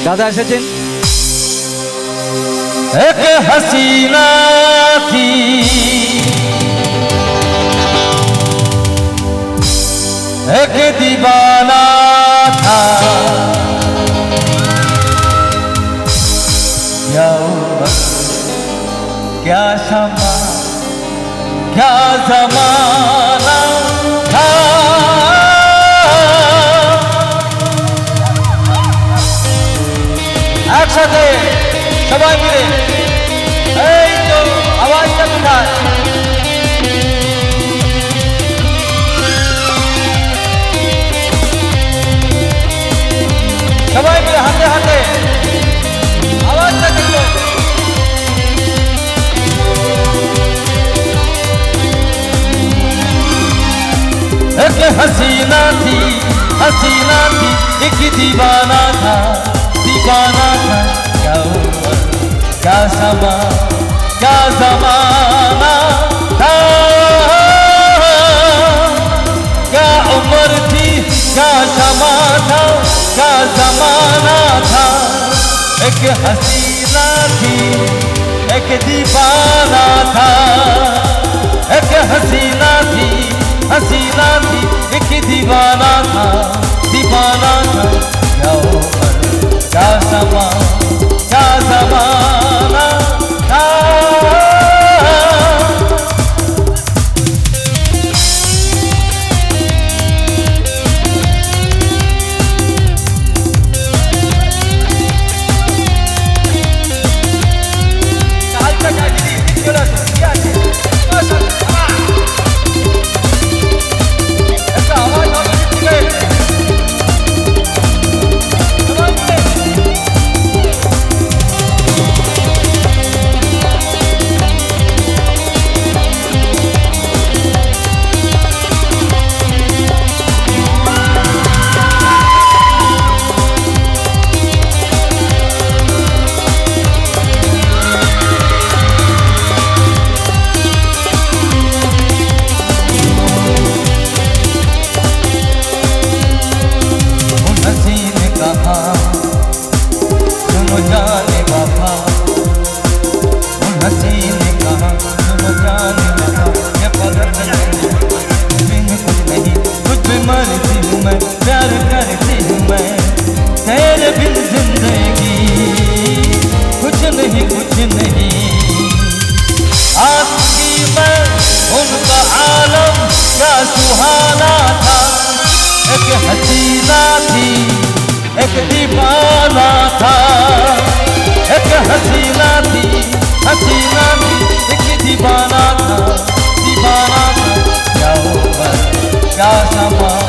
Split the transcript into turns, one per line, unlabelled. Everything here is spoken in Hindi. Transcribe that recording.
दादा सचिन।
एक हसीना थी, एक दीवाना था, क्या उम्र क्या शमा क्या जमाना था। একসাথে সবাই মিলে এই তো আওয়াজটা কোথায়? সবাই মিলে হাতে হাতে আওয়াজটা কিন্তু एक हसीना थी, एक दीवाना था, दीवाना था, क्या उम्र क्या समा क्या जमाना था, क्या उम्र थी क्या समा था, क्या जमाना था। एक हसीना थी, एक दीवाना था, एक हसीना थी, हसीना थी, एक दीवाना था, दीवाना था, क्या उम्र क्या समा क्या जमाना था। प्यार करती हूँ मैं तेरे बिन जिंदगी कुछ नहीं कुछ नहीं। आसकी मैं उनका आलम क्या सुहाना था। एक हसीना थी, एक दीवाना था, एक हसीना थी, हसीना थी, एक दीवाना था, दीवाना था, क्या उम्र क्या समा